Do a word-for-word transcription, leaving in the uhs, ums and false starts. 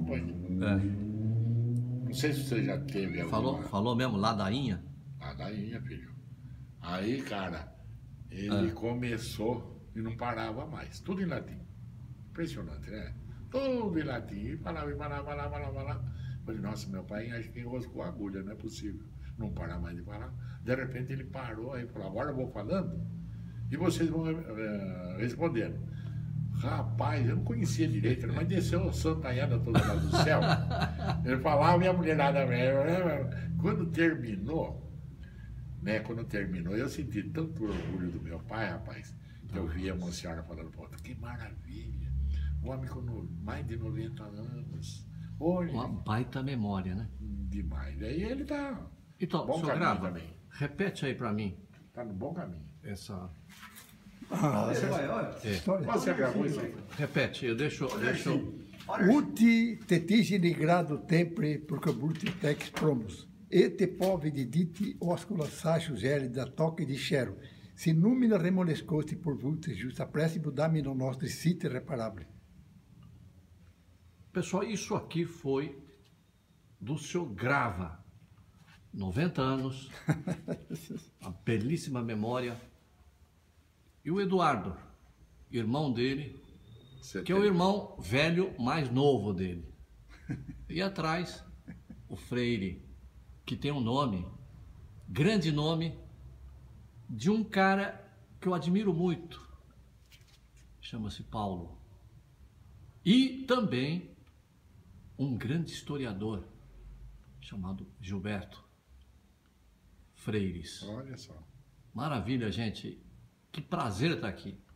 acompanha. É. Não sei se você já teve alguma... Falou, falou mesmo, ladainha? Ladainha, filho. Aí, cara, ele É. começou e não parava mais. Tudo em latim. Impressionante, né? Tudo em latim. E falava, e falava, falava, falava, falava. Falei, nossa, meu pai acho que enroscou a agulha, não é possível. Não parar mais de falar. De repente ele parou, aí falou, agora eu vou falando e vocês vão uh, respondendo. Rapaz, eu não conhecia direito, mas desceu a santaiada toda lá do céu. Ele falava e a mulherada... Quando terminou, né, quando terminou, eu senti tanto orgulho do meu pai, rapaz, que eu via uma senhora falando, pô, que maravilha, um homem com mais de noventa anos. Olha, uma baita memória, né? Demais. Aí ele tá então, bom caminho grava, também. Repete aí pra mim. Tá no bom caminho. Essa... Ah, você vai, olha, É. história. Você gravou isso aí? Repete, eu deixo... deixo... Uti te tigini grado tempre procurbuti tex promus. E te pove di diti oscula sacho geli da toque di chero. Se numina remolescosti por vultes justa pressimo damino nostri siti reparabili. Pessoal, isso aqui foi do senhor Grava. noventa anos, uma belíssima memória. E o Eduardo, irmão dele, Você que é o irmão velho mais novo dele. E atrás, o Freire, que tem um nome, grande nome, de um cara que eu admiro muito. Chama-se Paulo. E também um grande historiador, chamado Gilberto Freires. Olha só. Maravilha, gente. Que prazer estar aqui.